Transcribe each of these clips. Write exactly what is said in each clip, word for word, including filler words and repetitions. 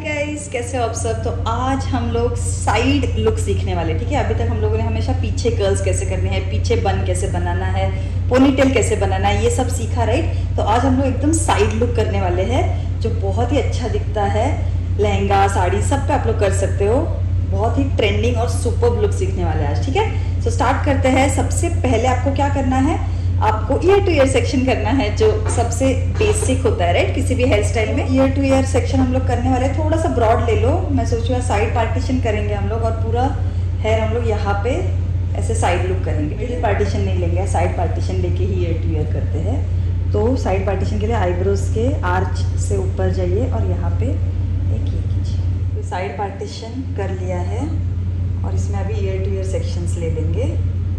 Guys, कैसे हो आप सब। तो आज हम लोग साइड लुक सीखने वाले, ठीक है। अभी तक हम लोगों ने हमेशा पीछे कर्ल्स कैसे करने हैं, पीछे बन कैसे बनाना है, पोनीटेल कैसे बनाना है, ये सब सीखा, राइट। तो आज हम लोग एकदम साइड लुक करने वाले हैं जो बहुत ही अच्छा दिखता है। लहंगा साड़ी सब पे आप लोग कर सकते हो। बहुत ही ट्रेंडिंग और सुपर लुक सीखने वाले हैं आज, ठीक है। सो स्टार्ट करते हैं। सबसे पहले आपको क्या करना है, आपको ईयर टू ईयर सेक्शन करना है जो सबसे बेसिक होता है, राइट। किसी भी हेयर स्टाइल में ईयर टू ईयर सेक्शन हम लोग करने वाले हैं। थोड़ा सा ब्रॉड ले लो, मैं सोच रहा साइड पार्टीशन करेंगे हम लोग, और पूरा हेयर हम लोग यहाँ पे ऐसे साइड लुक करेंगे। मिडिल पार्टीशन नहीं लेंगे, साइड पार्टीशन लेके ही ईयर टू ईयर करते हैं। तो साइड पार्टीशन के लिए आईब्रोज के आर्च से ऊपर जाइए और यहाँ पे एक ये कीजिए। तो साइड पार्टीशन कर लिया है और इसमें अभी ईयर टू ईयर सेक्शंस ले लेंगे।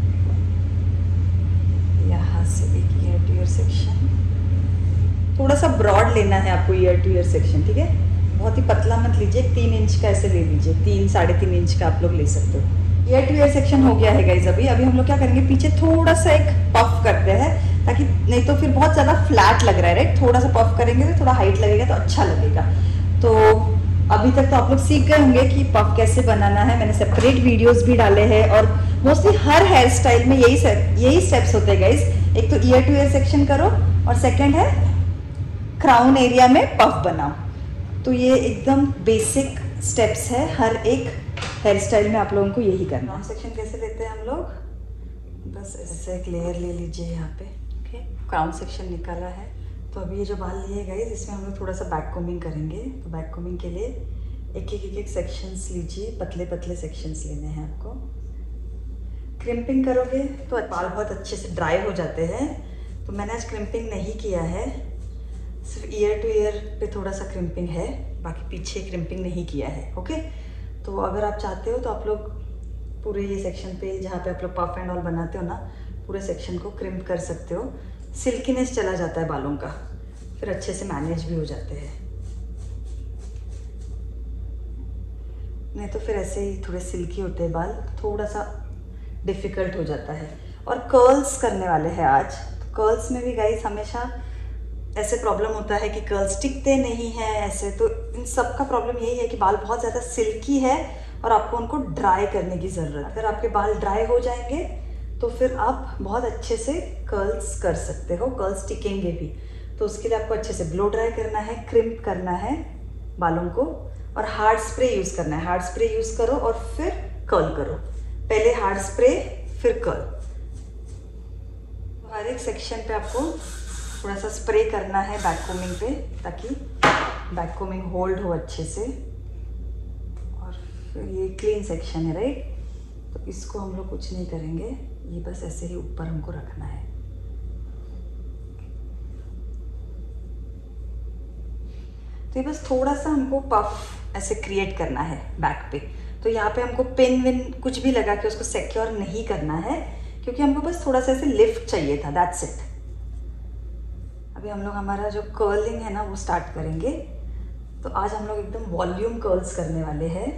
यहाँ से एक ईयर टू ईयर सेक्शन, थोड़ा सा ब्रॉड लेना है आपको ईयर टू ईयर सेक्शन, ठीक है। बहुत ही पतला मत लीजिए, तीन इंच का ऐसे ले लीजिए, तीन साढ़े तीन इंच का आप लोग ले सकते हो। ईयर टू ईयर सेक्शन हो गया है गाइज। अभी अभी हम लोग क्या करेंगे, पीछे थोड़ा सा एक पफ करते हैं, ताकि नहीं तो फिर बहुत ज़्यादा फ्लैट लग रहा है, राइट। थोड़ा सा पफ करेंगे तो थोड़ा हाइट लगेगा तो अच्छा लगेगा। तो अभी तक तो आप लोग सीख गए होंगे कि पफ कैसे बनाना है। मैंने सेपरेट वीडियोस भी डाले हैं और मोस्टली हर हेयर स्टाइल में यही यही स्टेप्स होते हैं गाइज। एक तो ईयर टू ईयर सेक्शन करो और सेकंड है क्राउन एरिया में पफ बनाओ। तो ये एकदम बेसिक स्टेप्स है, हर एक हेयर स्टाइल में आप लोगों को यही करना है। सेक्शन कैसे लेते हैं हम लोग, बस ऐसे एक लेयर ले लीजिए यहाँ पे, ओके। क्राउन सेक्शन निकाला है। तो अभी ये जो बाल लिए गाइस, इसमें हम लोग थोड़ा सा बैक कोमिंग करेंगे। तो बैक कोमिंग के लिए एक एक एक एक सेक्शंस लीजिए, पतले पतले सेक्शंस लेने हैं आपको। क्रिम्पिंग करोगे तो बाल बहुत अच्छे से ड्राई हो जाते हैं। तो मैंने आज क्रिम्पिंग नहीं किया है, सिर्फ ईयर टू ईयर पे थोड़ा सा क्रिम्पिंग है, बाकी पीछे क्रिम्पिंग नहीं किया है, ओके। तो अगर आप चाहते हो तो आप लोग पूरे ये सेक्शन पे, जहाँ पे आप लोग पफ एंड ऑल बनाते हो ना, पूरे सेक्शन को क्रिम्प कर सकते हो। सिल्कीनेस चला जाता है बालों का, फिर अच्छे से मैनेज भी हो जाते हैं। नहीं तो फिर ऐसे ही थोड़े सिल्की होते हैं बाल, थोड़ा सा डिफ़िकल्ट हो जाता है। और कर्ल्स करने वाले हैं आज। तो कर्ल्स में भी गाइस हमेशा ऐसे प्रॉब्लम होता है कि कर्ल्स टिकते नहीं हैं ऐसे। तो इन सब का प्रॉब्लम यही है कि बाल बहुत ज़्यादा सिल्की है और आपको उनको ड्राई करने की ज़रूरत है। अगर आपके बाल ड्राई हो जाएंगे तो फिर आप बहुत अच्छे से कर्ल्स कर सकते हो, कर्ल्स टिकेंगे भी। तो उसके लिए आपको अच्छे से ब्लो ड्राई करना है, क्रिम्प करना है बालों को, और हार्ड स्प्रे यूज़ करना है। हार्ड स्प्रे यूज़ करो और फिर कर्ल करो, पहले हार्ड स्प्रे फिर कर्ल। हर एक सेक्शन पे आपको थोड़ा सा स्प्रे करना है बैक कोमिंग पे, ताकि बैक कोमिंग होल्ड हो अच्छे से। और फिर ये क्लीन सेक्शन है, राइट। तो इसको हम लोग कुछ नहीं करेंगे, ये बस ऐसे ही ऊपर हमको रखना है। तो ये बस थोड़ा सा हमको पफ ऐसे क्रिएट करना है बैक पे। तो यहाँ पे हमको पिन विन कुछ भी लगा के उसको सिक्योर नहीं करना है, क्योंकि हमको बस थोड़ा सा ऐसे लिफ्ट चाहिए था, दैट्स इट। अभी हम लोग हमारा जो कर्लिंग है ना वो स्टार्ट करेंगे। तो आज हम लोग एकदम वॉल्यूम कर्ल्स करने वाले हैं।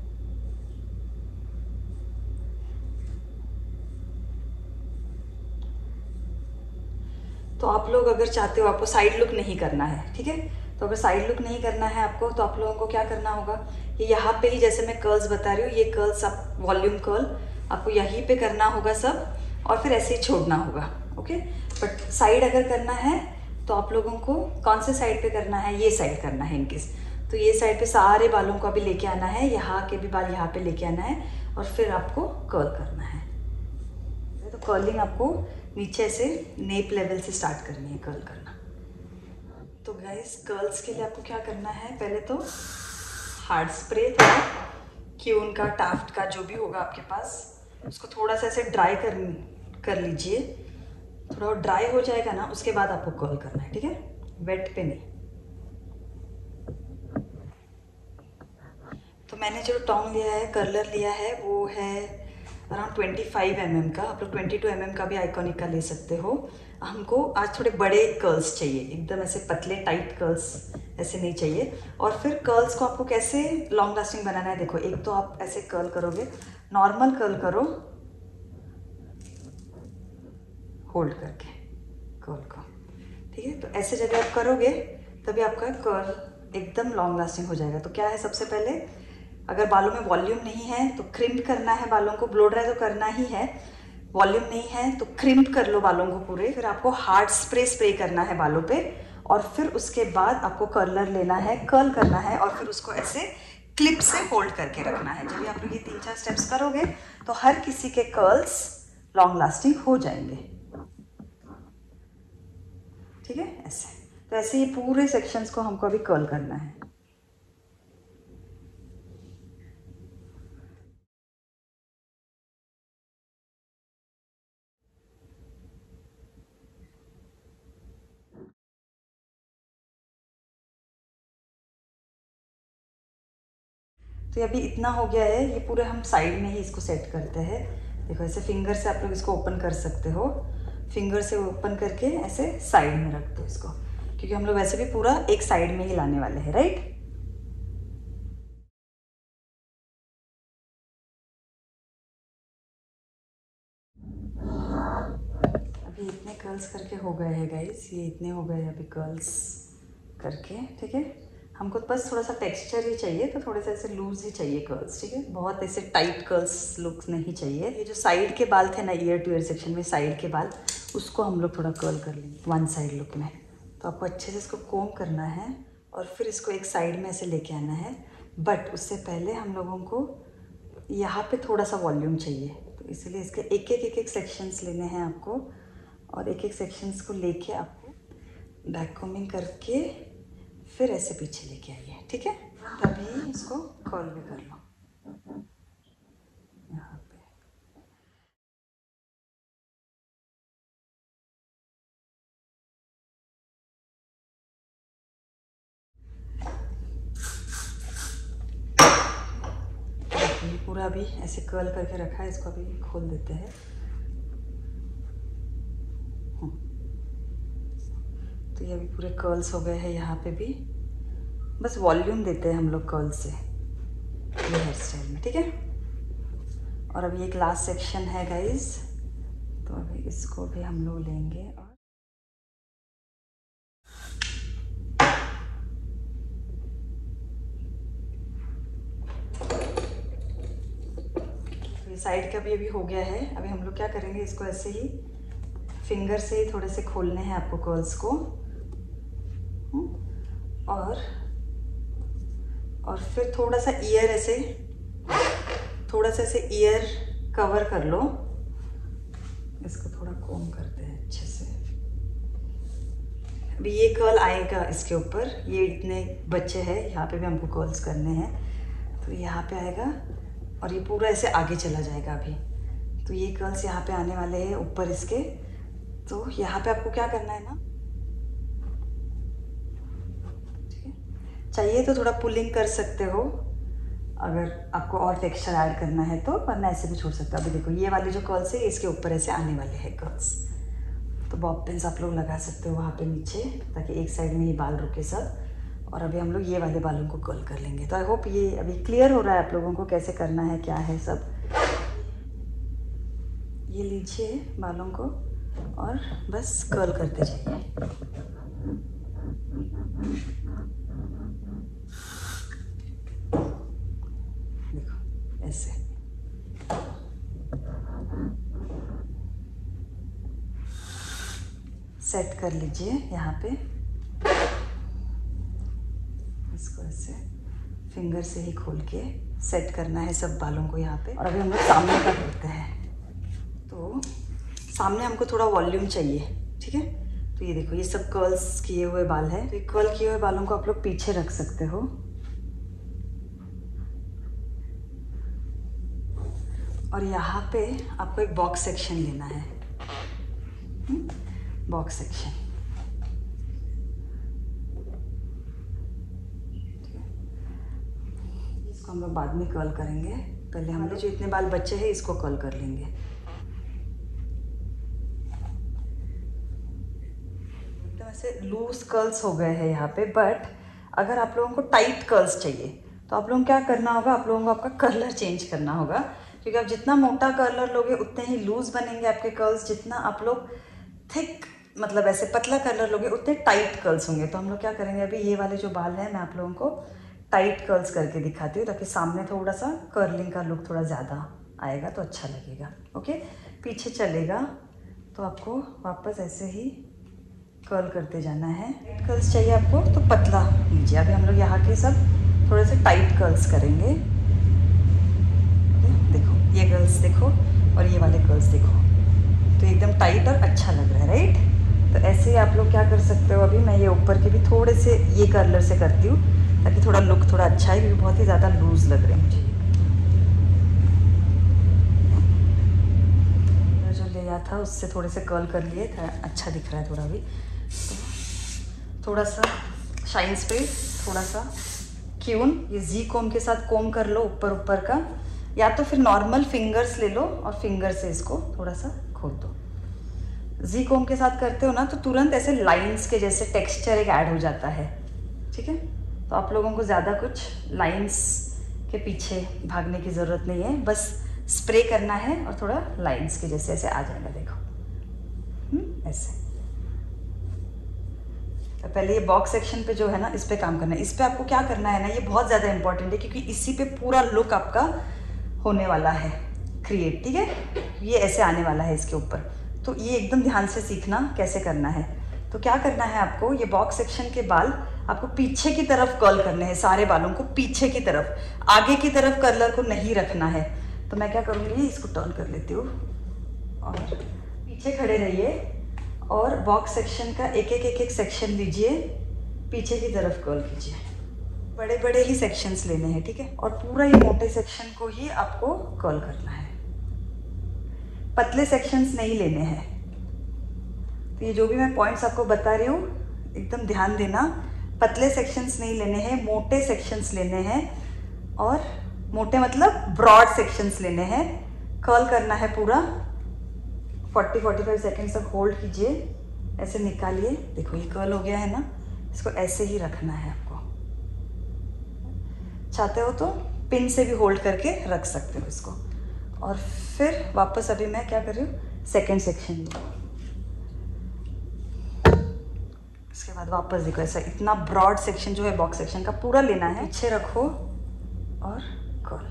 तो आप लोग अगर चाहते हो, आपको साइड लुक नहीं करना है, ठीक है। तो अगर साइड लुक नहीं करना है आपको, तो आप लोगों को क्या करना होगा, ये यहाँ पे ही जैसे मैं कर्ल्स बता रही हूँ, ये कर्ल्स आप वॉल्यूम कर्ल आपको यहीं पे करना होगा सब, और फिर ऐसे ही छोड़ना होगा, ओके। बट साइड अगर करना है तो आप लोगों को कौन से साइड पे करना है, ये साइड करना है इनकेस। तो ये साइड पे सारे बालों को अभी लेके आना है, यहाँ के भी बाल यहाँ पे लेके आना है, और फिर आपको कर्ल करना है। तो कर्लिंग आपको नीचे से नेप लेवल से स्टार्ट करनी है कर्ल करना। तो गाइस, कर्ल्स के लिए आपको क्या करना है, पहले तो हार्ड स्प्रे था क्यून का, टाफ्ट का, जो भी होगा आपके पास, उसको थोड़ा सा ऐसे ड्राई कर कर लीजिए। थोड़ा ड्राई हो जाएगा ना, उसके बाद आपको कर्ल करना है, ठीक है, वेट पे नहीं। तो मैंने जो टॉन्ग लिया है, कर्लर लिया है, वो है around twenty five M M का। आप लोग ट्वेंटी टू एम एम का भी आइकॉनिक का ले सकते हो। हमको आज थोड़े बड़े कर्ल्स चाहिए, एकदम ऐसे पतले टाइट कर्ल्स ऐसे नहीं चाहिए। और फिर कर्ल्स को आपको कैसे लॉन्ग लास्टिंग बनाना है, देखो। एक तो आप ऐसे कर्ल करोगे, नॉर्मल कर्ल करो, होल्ड करके कर्ल को, ठीक है। तो ऐसे जब आप करोगे तभी आपका कर्ल एकदम लॉन्ग लास्टिंग हो जाएगा। तो क्या है, सबसे पहले अगर बालों में वॉल्यूम नहीं है तो क्रिम्प करना है बालों को, ब्लो ड्राई तो करना ही है। वॉल्यूम नहीं है तो क्रिम्प कर लो बालों को पूरे। फिर आपको हार्ड स्प्रे स्प्रे करना है बालों पे, और फिर उसके बाद आपको कर्लर लेना है, कर्ल करना है, और फिर उसको ऐसे क्लिप से होल्ड करके रखना है। जब भी आप लोग ये तीन चार स्टेप्स करोगे तो हर किसी के कर्ल्स लॉन्ग लास्टिंग हो जाएंगे। ठीक है, ऐसे। तो ऐसे ये पूरे सेक्शंस को हमको अभी कर्ल करना है। तो अभी इतना हो गया है, ये पूरे हम साइड में ही इसको सेट करते हैं। देखो ऐसे फिंगर से आप लोग इसको ओपन कर सकते हो, फिंगर से ओपन करके ऐसे साइड में रख दो इसको, क्योंकि हम लोग वैसे भी पूरा एक साइड में ही लाने वाले हैं, राइट। अभी इतने कर्ल्स करके हो गए हैं गाइस, ये इतने हो गए अभी कर्ल्स करके। ठीक है, हमको बस थोड़ा सा टेक्सचर ही चाहिए, तो थोड़े से ऐसे लूज ही चाहिए कर्ल्स। ठीक है, बहुत ऐसे टाइट कर्ल्स लुक नहीं चाहिए। ये जो साइड के बाल थे ना, ईयर टू ईयर सेक्शन में साइड के बाल, उसको हम लोग थोड़ा कर्ल कर लेंगे वन साइड लुक में। तो आपको अच्छे से इसको कोम करना है और फिर इसको एक साइड में ऐसे लेके आना है। बट उससे पहले हम लोगों को यहाँ पे थोड़ा सा वॉल्यूम चाहिए, तो इसलिए इसके एक एक एक एक सेक्शंस लेने हैं आपको, और एक एक सेक्शंस को लेके आपको बैक कोमिंग करके फिर ऐसे पीछे लेके आइए। ठीक है, तभी इसको कर्ल भी कर लो यहाँ पे। ये पूरा अभी ऐसे कर्ल करके रखा है, इसको अभी खोल देते हैं। तो ये अभी पूरे कर्ल्स हो गए हैं यहाँ पे भी, बस वॉल्यूम देते हैं हम लोग कर्ल से ये हेयर स्टाइल में। ठीक है, और अभी एक लास्ट सेक्शन है गाइस, तो अभी इसको भी हम लोग लेंगे और तो ये साइड का भी अभी हो गया है। अभी हम लोग क्या करेंगे, इसको ऐसे ही फिंगर से ही थोड़े से खोलने हैं आपको कर्ल्स को, और और फिर थोड़ा सा ईयर ऐसे थोड़ा सा ऐसे ईयर कवर कर लो। इसको थोड़ा कोम करते हैं अच्छे से। अभी ये कर्ल आएगा इसके ऊपर, ये इतने बच्चे हैं, यहाँ पे भी हमको कर्ल्स करने हैं, तो यहाँ पे आएगा और ये पूरा ऐसे आगे चला जाएगा अभी। तो ये कर्ल्स यहाँ पे आने वाले हैं ऊपर इसके। तो यहाँ पे आपको क्या करना है ना, चाहिए तो थोड़ा पुलिंग कर सकते हो अगर आपको और टेक्सचर ऐड करना है तो, वरना ऐसे भी छोड़ सकते हो। अभी देखो ये वाले जो कर्ल्स है इसके ऊपर ऐसे आने वाले हैं कर्ल्स, तो बॉब पिन्स आप लोग लगा सकते हो वहाँ पे नीचे, ताकि एक साइड में ही बाल रुके सब। और अभी हम लोग ये वाले बालों को कर्ल कर लेंगे। तो आई होप ये अभी क्लियर हो रहा है आप लोगों को कैसे करना है, क्या है सब। ये लीजिए बालों को और बस कर्ल करते जाइए। देखो ऐसे। सेट कर लीजिए यहाँ पे, इसको ऐसे फिंगर से ही खोल के सेट करना है सब बालों को यहाँ पे। और अभी हम लोग सामने का करते हैं, तो सामने हमको थोड़ा वॉल्यूम चाहिए। ठीक है, तो ये देखो ये सब कर्ल्स किए हुए बाल है, तो कर्ल किए हुए बालों को आप लोग पीछे रख सकते हो। और यहाँ पे आपको एक बॉक्स सेक्शन लेना है, बॉक्स सेक्शन। इसको हम लोग बाद में कर्ल करेंगे, पहले हम लोग जो इतने बाल बचे हैं इसको कर्ल कर लेंगे। एकदम ऐसे लूज कर्ल्स हो गए हैं यहाँ पे, बट अगर आप लोगों को टाइट कर्ल्स चाहिए तो आप लोगों को क्या करना होगा, आप लोगों को आपका कलर चेंज करना होगा, क्योंकि आप जितना मोटा कलर लोगे उतने ही लूज बनेंगे आपके कर्ल्स। जितना आप लोग थिक मतलब ऐसे पतला कलर लोगे उतने टाइट कर्ल्स होंगे। तो हम लोग क्या करेंगे, अभी ये वाले जो बाल हैं मैं आप लोगों को टाइट कर्ल्स करके दिखाती हूँ, ताकि सामने थोड़ा सा कर्लिंग का लुक थोड़ा ज़्यादा आएगा तो अच्छा लगेगा। ओके, पीछे चलेगा तो आपको वापस ऐसे ही कर्ल करते जाना है। टाइट कर्ल्स चाहिए आपको तो पतला लीजिए। अभी हम लोग यहाँ के सब थोड़े से टाइट कर्ल्स करेंगे। देखो ये कर्ल्स देखो और ये वाले कर्ल्स देखो, तो एकदम टाइट और अच्छा लग रहा है, राइट। तो ऐसे ही आप लोग क्या कर सकते हो, अभी मैं ये ऊपर के भी थोड़े से ये कर्लर से करती हूँ ताकि थोड़ा लुक थोड़ा अच्छा है, क्योंकि बहुत ही ज़्यादा लूज लग रहे हैं मुझे। जो लिया था उससे थोड़े से कर्ल कर लिए था, अच्छा दिख रहा है थोड़ा भी। तो थोड़ा सा शाइन स्प्रे, थोड़ा सा क्यून, ये जी कोम के साथ कोम कर लो ऊपर ऊपर का, या तो फिर नॉर्मल फिंगर्स ले लो और फिंगर से इसको थोड़ा सा खोल दो। जी कोम के साथ करते हो ना तो तुरंत ऐसे लाइंस के जैसे टेक्सचर एक ऐड हो जाता है, ठीक है। तो आप लोगों को ज़्यादा कुछ लाइंस के पीछे भागने की ज़रूरत नहीं है, बस स्प्रे करना है और थोड़ा लाइंस के जैसे ऐसे आ जाएगा, देखो हुँ? ऐसे। तो पहले ये बॉक्स सेक्शन पे जो है ना, इस पे काम करना है। इस पे आपको क्या करना है ना, ये बहुत ज़्यादा इंपॉर्टेंट है, क्योंकि इसी पे पूरा लुक आपका होने वाला है क्रिएट, ठीक है। ये ऐसे आने वाला है इसके ऊपर, तो ये एकदम ध्यान से सीखना कैसे करना है। तो क्या करना है आपको, ये बॉक्स सेक्शन के बाल आपको पीछे की तरफ कर्ल करने हैं, सारे बालों को पीछे की तरफ, आगे की तरफ कर्लर को नहीं रखना है। तो मैं क्या करूँगी, इसको टर्न कर लेती हूँ और पीछे खड़े रहिए और बॉक्स सेक्शन का एक एक एक एक सेक्शन लीजिए, पीछे की तरफ कर्ल कीजिए। बड़े बड़े ही सेक्शंस लेने हैं, ठीक है। और पूरा ये मोटे सेक्शन को ही आपको कर्ल करना है, पतले सेक्शंस नहीं लेने हैं। तो ये जो भी मैं पॉइंट्स आपको बता रही हूँ एकदम ध्यान देना, पतले सेक्शंस नहीं लेने हैं, मोटे सेक्शंस लेने हैं। और मोटे मतलब ब्रॉड सेक्शंस लेने हैं। कर्ल करना है पूरा, चालीस पैंतालीस सेकंड तक होल्ड कीजिए, ऐसे निकालिए। देखो ये कर्ल हो गया है ना, इसको ऐसे ही रखना है आपको। चाहते हो तो पिन से भी होल्ड करके रख सकते हो इसको। और फिर वापस अभी मैं क्या कर रही हूँ, सेकेंड सेक्शन लो। इसके बाद वापस देखो, ऐसा इतना ब्रॉड सेक्शन जो है बॉक्स सेक्शन का पूरा लेना है। पीछे रखो और कर्ल।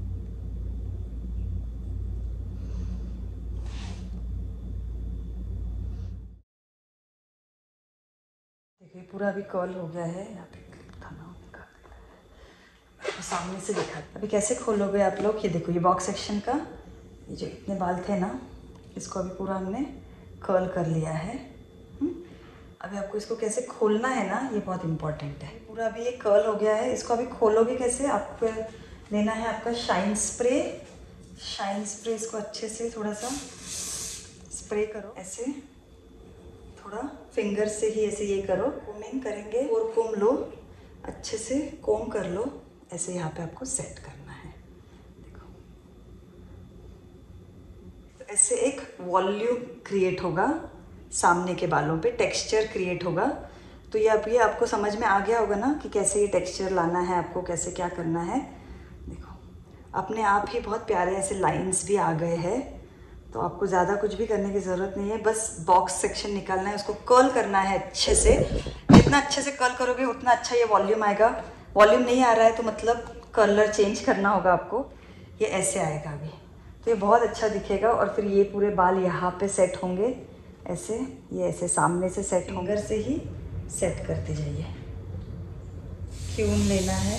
देखिए पूरा अभी कर्ल हो गया है। यहाँ पे क्लिप था ना, तो सामने से दिखा। अभी कैसे खोलोगे आप लोग, ये देखो ये बॉक्स सेक्शन का ये जो इतने बाल थे ना, इसको अभी पूरा हमने कर्ल कर लिया है। अभी आपको इसको कैसे खोलना है ना, ये बहुत इंपॉर्टेंट है। पूरा अभी ये कर्ल हो गया है, इसको अभी खोलोगे कैसे, आपको लेना है आपका शाइन स्प्रे। शाइन स्प्रे इसको अच्छे से थोड़ा सा स्प्रे करो, ऐसे थोड़ा फिंगर से ही ऐसे ये करो। कोमिंग करेंगे और कोम लो, अच्छे से कोम कर लो, ऐसे यहाँ पे आपको सेट करना है। देखो तो ऐसे एक वॉल्यूम क्रिएट होगा सामने के बालों पे, टेक्सचर क्रिएट होगा। तो ये अब ये आपको समझ में आ गया होगा ना कि कैसे ये टेक्सचर लाना है आपको, कैसे क्या करना है। देखो अपने आप ही बहुत प्यारे ऐसे लाइंस भी आ गए हैं। तो आपको ज़्यादा कुछ भी करने की ज़रूरत नहीं है, बस बॉक्स सेक्शन निकालना है, उसको कर्ल करना है अच्छे से। जितना अच्छे से कर्ल करोगे उतना अच्छा ये वॉल्यूम आएगा। वॉल्यूम नहीं आ रहा है तो मतलब कलर चेंज करना होगा आपको। ये ऐसे आएगा अभी, तो ये बहुत अच्छा दिखेगा। और फिर ये पूरे बाल यहाँ पे सेट होंगे, ऐसे ये ऐसे सामने से सेट होंगे, से ही सेट करते जाइए। क्यून लेना है,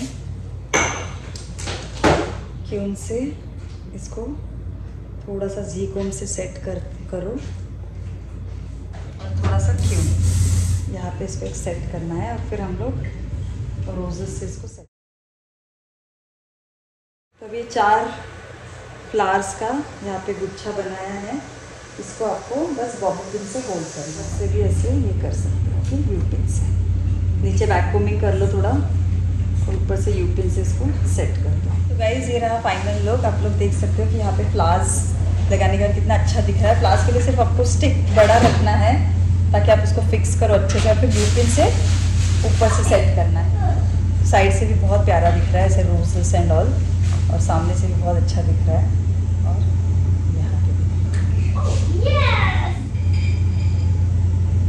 क्यून से इसको थोड़ा सा जी कोम से सेट कर करो और थोड़ा सा क्यून यहाँ पे इसको एक सेट करना है। और फिर हम लोग रोजेस से इसको सेट। तो अब ये चार फ्लावर्स का यहाँ पे गुच्छा बनाया है, इसको आपको बस बॉबी पिन से होल्ड करना है। इससे भी ऐसे ये कर सकते हो कि यू पिन से नीचे बैक कोमिंग कर लो थोड़ा, और ऊपर से यू पिन से इसको सेट कर दो। तो गाइस ये रहा फाइनल लुक। आप लोग देख सकते हो कि यहाँ पे फ्लावर्स लगाने का कितना अच्छा दिख रहा है। फ्लावर्स के लिए सिर्फ आपको स्टिक बड़ा रखना है ताकि आप इसको फिक्स करो अच्छे से, और फिर यू पिन से ऊपर से सेट करना है। साइड से भी बहुत प्यारा दिख रहा है ऐसे रोजेस एंड ऑल, और सामने से भी बहुत अच्छा दिख रहा है। और यहाँ पे भी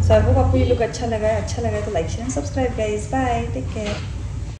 सो आई होप आपको ये लुक अच्छा लगा है। अच्छा लगा है तो like share and subscribe guys. Bye, take care.